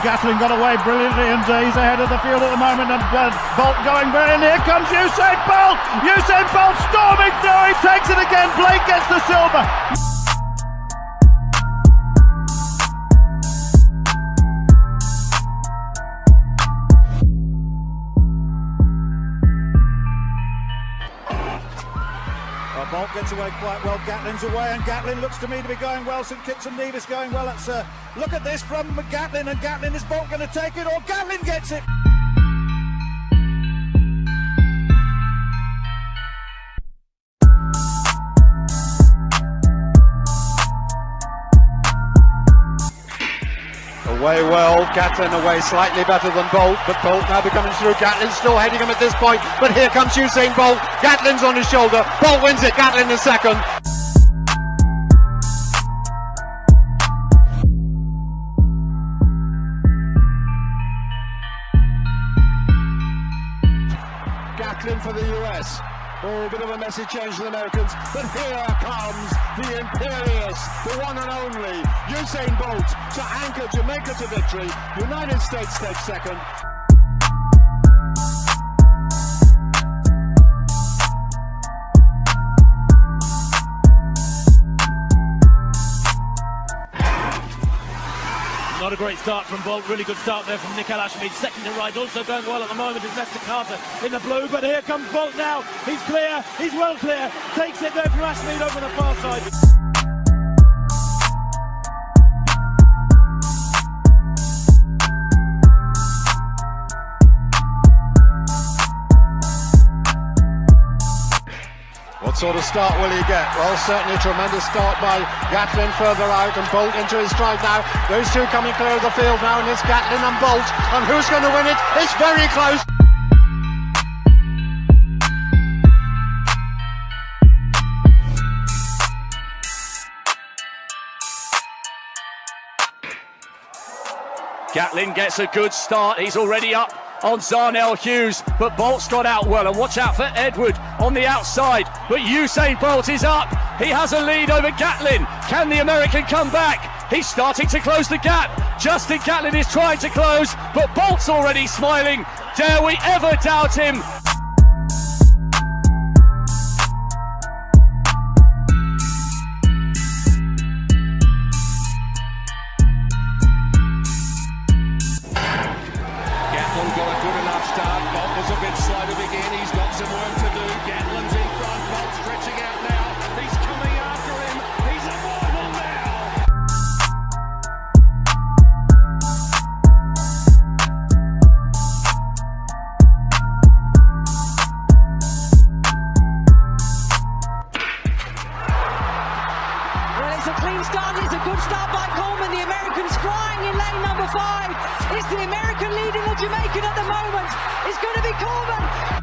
Gatlin got away brilliantly, and he's ahead of the field at the moment, and Bolt going very, and here comes Usain Bolt! Usain Bolt storming through, he takes it again, Blake gets the silver! Bolt gets away quite well, Gatlin's away, and Gatlin looks to me to be going well. St Kitts and Nevis going well. Let's look at this from Gatlin, and Gatlin, is Bolt going to take it, or Gatlin gets it? Away well, Gatlin away slightly better than Bolt, but Bolt now becoming through. Gatlin's still heading him at this point, but here comes Usain Bolt. Gatlin's on his shoulder, Bolt wins it, Gatlin is second. Gatlin for the US. Oh, a bit of a messy change to the Americans, but here comes the imperious, the one and only Usain Bolt to anchor Jamaica to victory. United States takes second. Not a great start from Bolt, really good start there from Nick Al-Ashmead, second to right, also going well at the moment is Lester Carter in the blue, but here comes Bolt now, he's clear, he's well clear, takes it there from Ashmead over the far side. What sort of start will he get? Well, certainly a tremendous start by Gatlin further out, and Bolt into his stride now. Those two coming clear of the field now, and it's Gatlin and Bolt. And who's going to win it? It's very close. Gatlin gets a good start, he's already up on Zarnell Hughes, but Bolt's got out well, and watch out for Edward on the outside, but Usain Bolt is up, he has a lead over Gatlin. Can the American come back? He's starting to close the gap. Justin Gatlin is trying to close, but Bolt's already smiling. Dare we ever doubt him? Got a good enough start. Bolt was a bit slow to begin. He's got some work to do. Gatlin's in front. Bolt stretching out now. He's coming after him. He's immortal now. Well, it's a clean start. It's a good start by Coleman. The American's flying in lane number 5. It's the American leading the Jamaican at the moment. It's going to be Coleman.